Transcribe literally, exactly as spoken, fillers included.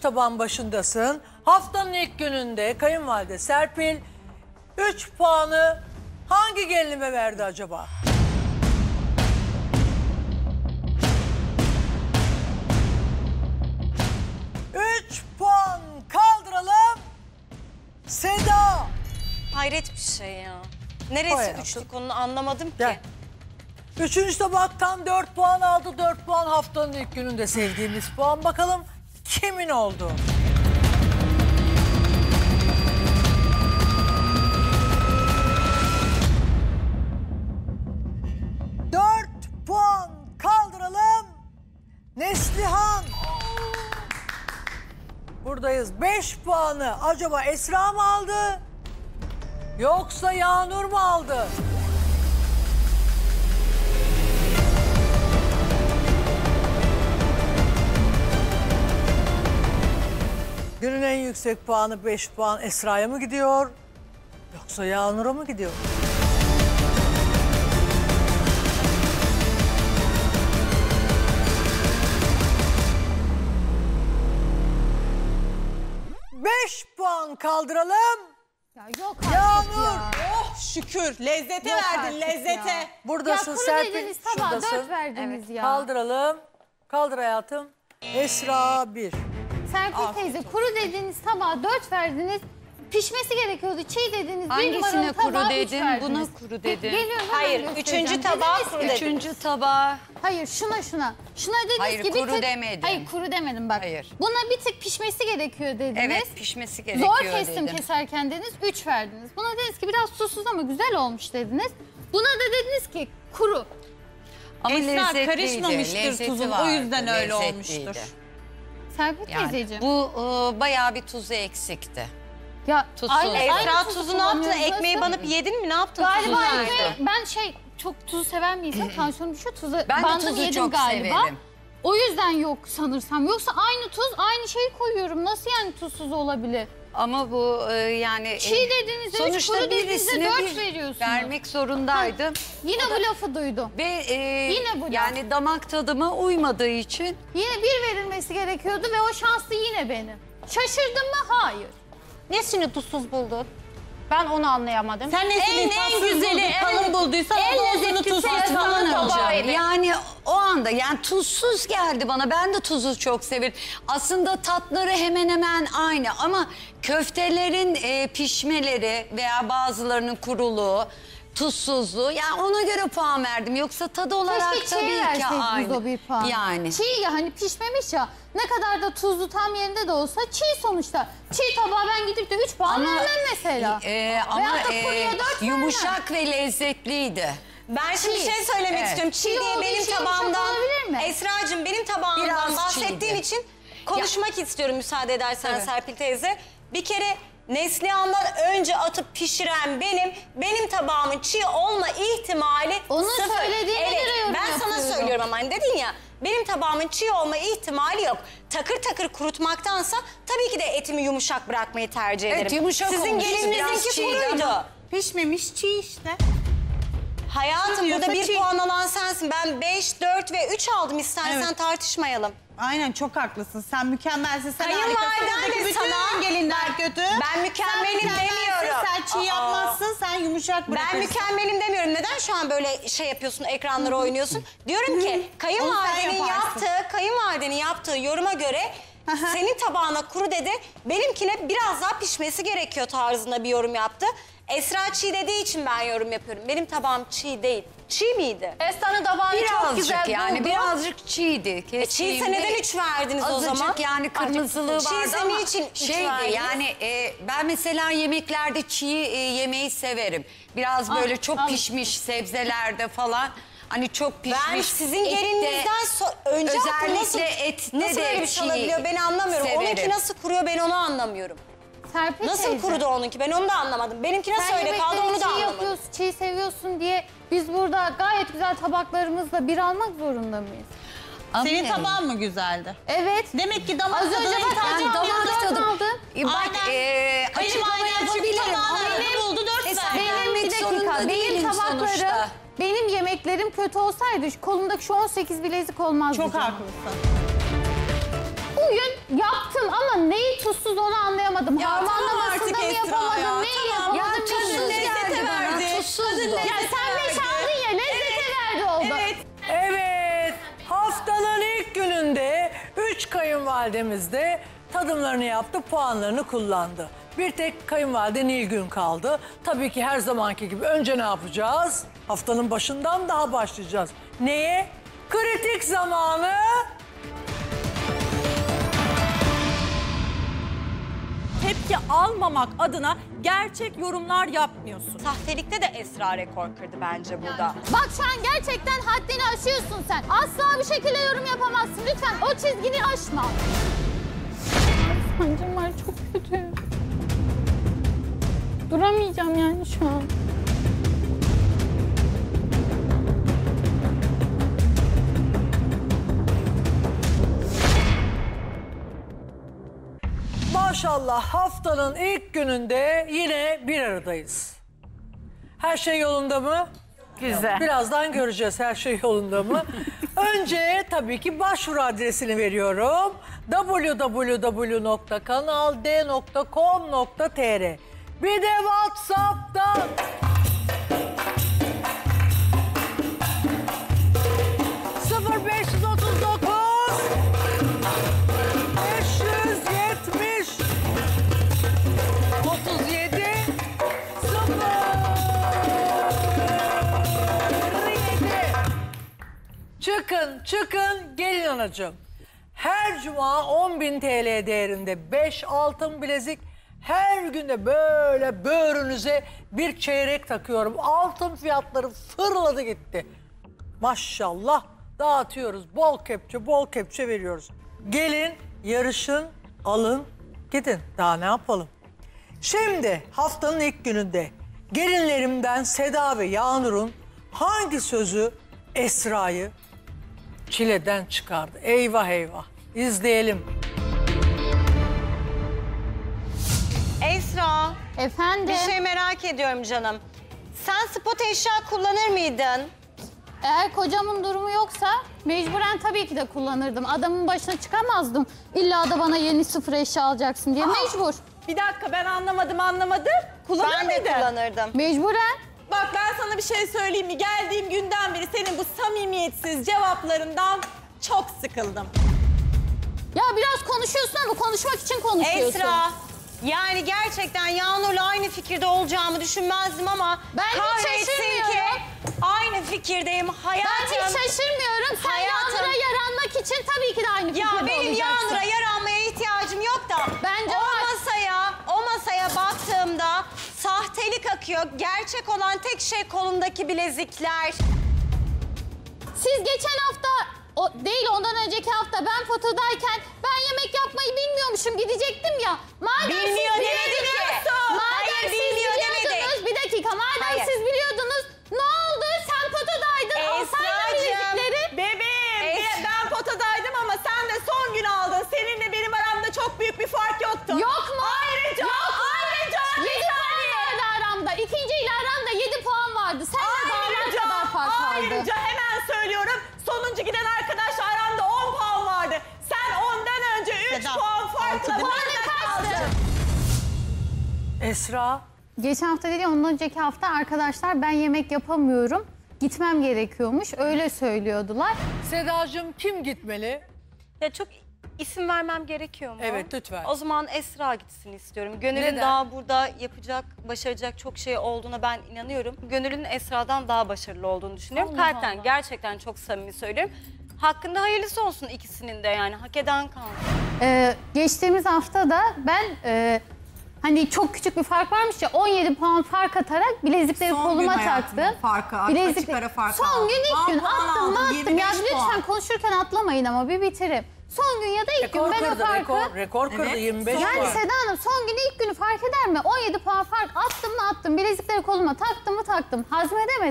tabağın başındasın. Haftanın ilk gününde kayınvalide Serpil üç puanı hangi gelinime verdi acaba? üç puan kaldıralım. Seda. Hayret bir şey ya. Neresi üçlük onu anlamadım ki. Gel. Üçüncü tabaktan dört puan aldı. dört puan haftanın ilk gününde sevdiğimiz puan. Bakalım kimin oldu? dört puan kaldıralım. Neslihan. Buradayız. beş puanı acaba Esra mı aldı? Yoksa Yağnur mu aldı? Günün en yüksek puanı beş puan Esra'ya mı gidiyor? Yoksa Yağnur'a mı gidiyor? beş puan kaldıralım. Ya yok artık Yağnur. ya. Oh şükür. Lezzete Yok verdin, artık lezzete. ya. Buradasın ya kuru Serpil. dediniz tabağa Şuradasın. dört verdiniz ya. Kaldıralım. Kaldır hayatım. Esra bir. Serpil teyze kuru dediğiniz tabağa dört verdiniz. Pişmesi gerekiyordu. Çiğ dediniz. Bir Hangisine numaralı kuru tabağa üç dedin, verdiniz. buna kuru dedin. Geliyorum, hemen Hayır, göstereceğim. üçüncü tabağa Dediniz kuru ki- dedin. Üçüncü tabağa. Hayır şuna şuna. Şuna dediniz Hayır, ki bir kuru tık... demedim. Hayır kuru demedim bak. Hayır. Buna bir tık pişmesi gerekiyor dediniz. Evet, pişmesi gerekiyor Zor kestim dedim. keserken dediniz. Üç verdiniz. Buna dediniz ki biraz tuzsuz ama güzel olmuş dediniz. Buna da dediniz ki kuru. Ama Esra lezzetliydi, karışmamıştır lezzeti tuzun, o vardı, yüzden öyle lezzetliydi. olmuştur. Serpil Yani teyzeciğim. bu e, bayağı bir tuzu eksikti. Ya Tuzsuz. aynı, aynı Esra tuzu tuzu ne yaptın? kullanıyoruz. Ekmeği Nasıl? banıp yedin mi? Ne yaptın? Galiba Tuzunu ekmeği, verdin. ben şey çok tuzu seven bir insan. Tansiyonum düşüyor. Tuzu Ben de bandım tuzu yedim çok galiba. severim. O yüzden yok sanırsam. Yoksa aynı tuz, aynı şeyi koyuyorum. Nasıl yani tuzsuz olabilir? Ama bu e, yani... Çiğ e, dediğinizde üç, sonuçta kuru dediğinizde birisine dört bir veriyorsunuz. vermek zorundaydım. Yine bu lafı duydum. Ve e, Yine bu laf. yani damak tadıma uymadığı için... Yine bir verilmesi gerekiyordu ve o şanslı yine benim. Şaşırdım mı? Hayır. Nesini tuzsuz buldun? Ben onu anlayamadım. Sen nesini En- en tatsız güzeli, buldun, en- kalın bulduysan en o da olsunu lezzetlisi tuzsuz Esra'nın falan tabağı. olacak. Evet. Yani o anda yani tuzsuz geldi bana. Ben de tuzu çok severim. Aslında tatları hemen hemen aynı ama köftelerin e, pişmeleri veya bazılarının kuruluğu, tuzsuzluğu yani ona göre puan verdim. Yoksa tadı olarak Keşke çiğe tabii ki verseydiniz aynı. o bir puan. Yani. Çiğ ya hani pişmemiş ya. Ne kadar da tuzlu tam yerinde de olsa çiğ sonuçta. Çiğ tabağa ben gidip de üç puan Ama, vermem mesela. e, ama Veyahut da e, kuruya dört vermem. yumuşak ve lezzetliydi. Ben şimdi bir şey söylemek Evet. istiyorum. Çiğ Çiğ diye olduğu benim için yumuşak tabağımdan, olabilir mi? Esra'cığım benim tabağımdan Biraz bahsettiğin çiğdi. için konuşmak istiyorum müsaade edersen Evet. Serpil teyze. Bir kere Neslihan'dan önce atıp pişiren benim, benim tabağımın çiğ olma ihtimali Onu sıfır. söylediğine Evet, göre yorum ben sana yapıyorum. söylüyorum ama hani dedin ya, benim tabağımın çiğ olma ihtimali yok. Takır takır kurutmaktansa tabii ki de etimi yumuşak bırakmayı tercih ederim. Evet, yumuşak Sizin olmuş, biraz gelinizinki çiğdi kuruydu. ama- Pişmemiş çiğ işte. Hayatım Diyorsa burada bir çiğ. puan alan sensin. Ben beş, dört ve üç aldım. İstersen Evet. tartışmayalım. Aynen çok haklısın. Sen mükemmelsin. Sen Kayınvaliden harikasın. de Buradaki bütün sana- gelinler kötü. Ben mükemmelim Sen mükemmelsin, demiyorum. Sen çiğ Aa. yapmazsın. Sen yumuşak bırakırsın. Ben mükemmelim demiyorum. Neden şu an böyle şey yapıyorsun, ekranlara oynuyorsun? Diyorum ki Onu sen kayınvalidenin yaparsın. yaptığı, kayınvalidenin yaptığı yoruma göre senin tabağına kuru dedi, benimkine biraz daha pişmesi gerekiyor tarzında bir yorum yaptı. Esra çiğ dediği için ben yorum yapıyorum. Benim tabağım çiğ değil. Çiğ miydi? Esra'nın tabağını çok Birazcık güzel yani buldu. birazcık çiğdi. E, Kestiğimde çiğse neden üç verdiniz o azıcık zaman? yani kırmızılığı Çiğse vardı ama niçin üç şeydi verdiniz? yani e, ben mesela yemeklerde çiğ e, yemeği severim. Biraz böyle çok al. pişmiş sebzelerde falan. Hani çok pişmiş. Ben sizin ette, gelininizden so önce özellikle nasıl, ette nasıl de böyle bir şey çiğ olabiliyor ben anlamıyorum. severim. Onunki nasıl kuruyor ben onu anlamıyorum. Serpil Nasıl teyze. kurudu onunki ben onu da anlamadım. Benimki nasıl Sen öyle kaldı yemekleri onu da çiğ anlamadım. yapıyorsun, çiğ seviyorsun diye biz burada gayet güzel tabaklarımızla bir almak zorunda mıyız? Ama Senin yani- tabağın mı güzeldi? Evet. Demek ki damak Az önce tadına bak hitap ben Yani ediyor. damak dört tadım. aldım. E, Bak Aynen. e, açıklama Kayınvaliden çünkü yapabilirim ama tabağını benim buldu dört Esra verdi. Benim bir vermek zorunda dakika, benim değilim tabaklarım, sonuçta. benim yemeklerim kötü olsaydı şu kolumdaki şu on sekiz bilezik olmazdı. Çok canım. haklısın. bugün yaptın ama neyi tuzsuz onu anlayamadım. Ya tamam Harmanlamasında artık mı Esra yapamadın, ya, neyi tamam. yapamadın Ya tuzsuz bilmiyorum. geldi bana, tuzsuzdu. Ya sen beş aldın ya lezzete verdi oldu. Evet. Evet, haftanın ilk gününde üç kayınvalidemiz de tadımlarını yaptı, puanlarını kullandı. Bir tek kayınvalide Nilgün kaldı. Tabii ki her zamanki gibi önce ne yapacağız? Haftanın başından daha başlayacağız. Neye? Kritik zamanı. Tepki almamak adına gerçek yorumlar yapmıyorsun. Sahtelikte de Esra rekor kırdı bence burada. Bak şu an gerçekten haddini aşıyorsun sen. Asla bir şekilde yorum yapamazsın. Lütfen o çizgini aşma. Sancım var çok kötü. Duramayacağım yani şu an. Maşallah haftanın ilk gününde yine bir aradayız. Her şey yolunda mı? Güzel. Birazdan göreceğiz her şey yolunda mı? Önce tabii ki başvuru adresini veriyorum. w w w nokta kanal d nokta com nokta t r. Bir de WhatsApp'tan sıfır beş otuz dokuz beş yüz yetmiş otuz yedi sıfır yedi. Çıkın, çıkın, gelin anacığım. Her cuma on bin T L değerinde beş altın bilezik, her günde böyle böğrünüze bir çeyrek takıyorum. Altın fiyatları fırladı gitti. Maşallah dağıtıyoruz. Bol kepçe, bol kepçe veriyoruz. Gelin, yarışın, alın, gidin. Daha ne yapalım? Şimdi haftanın ilk gününde gelinlerimden Seda ve Yağnur'un hangi sözü Esra'yı çileden çıkardı? Eyvah eyvah. İzleyelim. Esra, Efendim? bir şey merak ediyorum canım. Sen spot eşya kullanır mıydın? Eğer kocamın durumu yoksa mecburen tabii ki de kullanırdım. Adamın başına çıkamazdım. İlla da bana yeni sıfır eşya alacaksın diye mecbur. Bir dakika ben anlamadım anlamadım. Kullanır Ben de mıydın? kullanırdım. Mecburen. Bak ben sana bir şey söyleyeyim mi? Geldiğim günden beri senin bu samimiyetsiz cevaplarından çok sıkıldım. Ya biraz konuşuyorsun ama konuşmak için konuşuyorsun. Esra, yani gerçekten Yağnur'la aynı fikirde olacağımı düşünmezdim ama... Ben hiç kahretsin şaşırmıyorum. ki aynı fikirdeyim. Hayatım... Ben hiç şaşırmıyorum. Sen Hayatım- Yağnur'a yaranmak için tabii ki de aynı fikirde Ya olacaksın. benim Yağnur'a yaranmaya ihtiyacım yok da... Bence o var. masaya, o masaya baktığımda sahtelik akıyor. Gerçek olan tek şey kolumdaki bilezikler. Siz geçen hafta, o değil ondan önceki hafta ben fotodayken ben yemek yapmayı bilmiyormuşum gidecektim ya. Madem Bilmiyor siz demedi ki. biliyordunuz, madem Hayır, siz bilmiyor demedi. biliyordunuz, bir dakika madem Hayır. siz biliyordunuz ne oldu? Sen fotodaydın, alsaydın Esracığım. bilezikleri. Bebeğim Es- be- ben potadaydım ama sen de son gün aldın. Seninle benim aramda çok büyük bir fark yoktu. Yok mu? Ayrıca, Yok. ayrıca, yedi puan vardı aramda. İkinci ile aramda yedi puan vardı. Sen de dağlar ayrıca, kadar fark vardı. ayrıca hemen söylüyorum. Sonuncu giden arkadaş aramda on puan vardı. Sen ondan önce üç Seda, puan farkla altı değil mi? bana kaldın. Esra, Geçen hafta değil ondan önceki hafta arkadaşlar ben yemek yapamıyorum. Gitmem gerekiyormuş. Öyle söylüyordular. Sedacığım kim gitmeli? Ya çok isim vermem gerekiyor mu? Evet, lütfen. O zaman Esra gitsin istiyorum. Gönül'ün Neden? daha burada yapacak, başaracak çok şey olduğuna ben inanıyorum. Gönül'ün Esra'dan daha başarılı olduğunu düşünüyorum. Allah Kalpten Allah. gerçekten çok samimi söylüyorum. Hakkında hayırlısı olsun ikisinin de yani. Hak eden kaldı. Ee, geçtiğimiz hafta da ben e, hani çok küçük bir fark varmış ya on yedi puan fark atarak bilezikleri Son koluma gün hayatım taktım. farkı, açık ara farkı Son aldın. gün ilk Puan gün puan attım mı aldın, attım. yirmi Ya beş lütfen puan. konuşurken atlamayın ama bir bitirim. Son gün ya da ilk Rekor gün ben o kırdı, farkı... rekor, rekor kırdı Evet. yirmi beş Yani puan. Seda Hanım son gün ilk günü fark eder mi? on yedi puan fark attım mı attım. Bilezikleri koluma taktım mı taktım. Hazmedemedim.